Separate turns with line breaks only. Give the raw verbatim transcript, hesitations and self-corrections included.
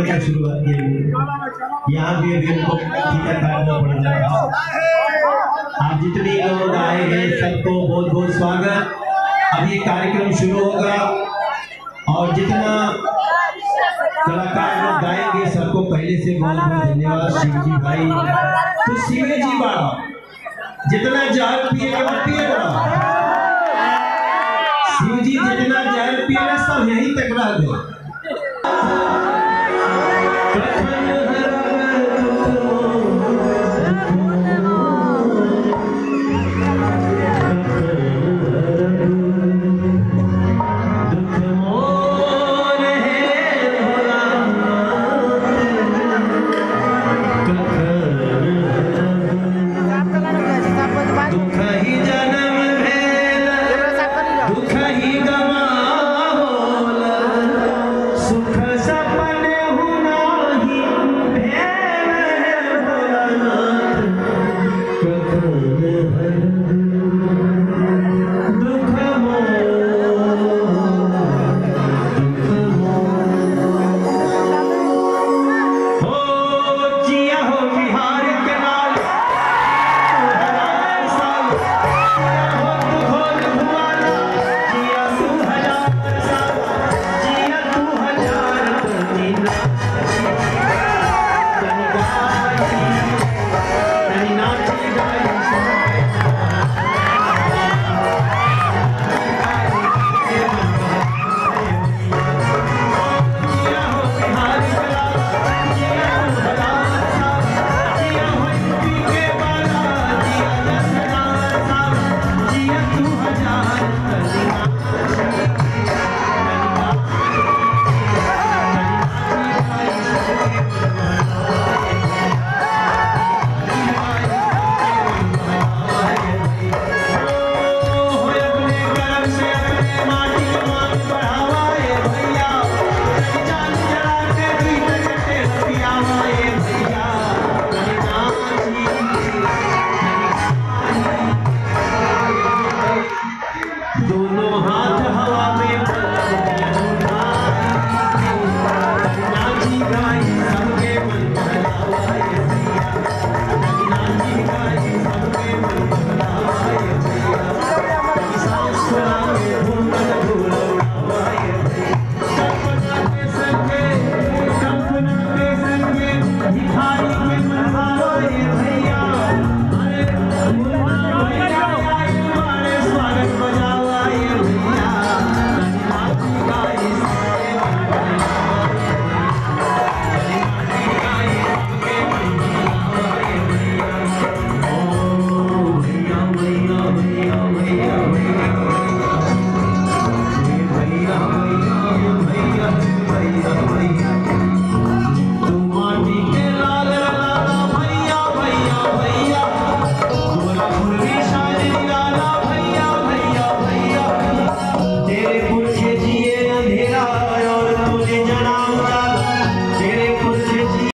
से शुरुआत की। यहाँ भी अभी उनको टीका काटना पड़ जाएगा। आप जितने लोग आए हैं सबको बहुत बहुत स्वागत। अभी कार्यक्रम शुरू होगा और जितना कलाकार लोग गाएंगे सबको पहले से बहुत बहुत धन्यवाद। शिव जी भाई तो शिव जी बाबा जितना जहर पिएगा पिएगा, शिव जी जितना जहर पिएगा सब यहीं तक रह गए।